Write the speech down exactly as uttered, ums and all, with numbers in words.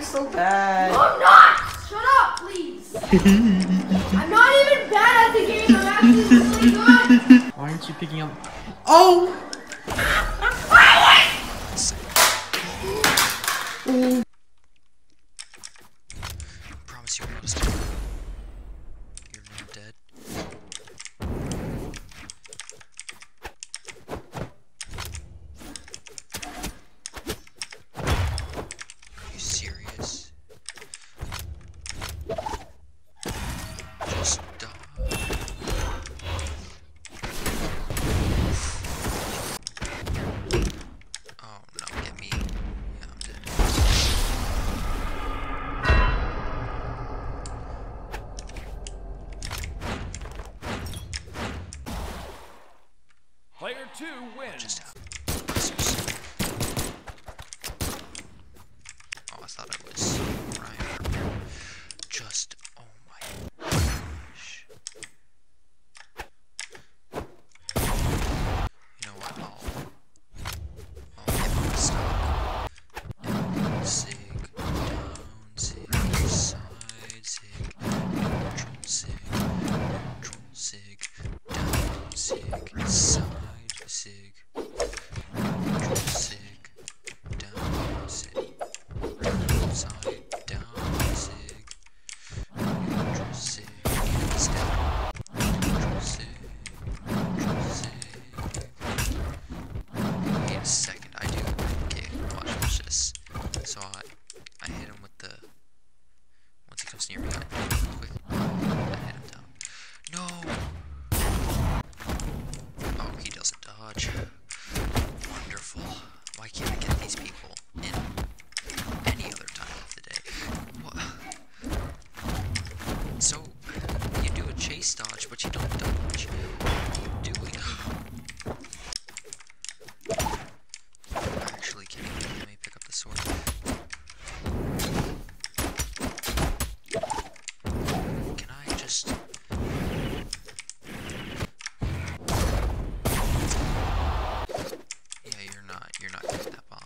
so bad. No, I'm not! Shut up, please! I'm not even bad at the game, I'm actually really good! Why aren't you picking up? Oh! Oh. I promise you will not stop. You're now dead. Are you serious? Just die. Oh no, get me. Yeah, I'm dead. Player two wins. Just out. Oh, I thought I was Ryan. Just, oh my gosh. You know what? I'll, I'll give him a stop. Down, sig, down, sig, side, sig, neutral, sig, neutral, sig, down, sig, side, sig, neutral, sig, down, sig, side, down, sig, neutral, sig, step, neutral, sig, neutral, sig. Wait a second, I do. Okay, watch, watch this. So I, I hit him with the. Once he comes near me, I do it quick. I hit him down. No! Oh, he doesn't dodge. Wonderful. Why can't I get these people in any other time of the day? What? So, you do a chase dodge, but you don't dodge. What are you doing? Actually, can you let me pick up the sword? Can I just... Yeah, you're not, you're not getting that bomb.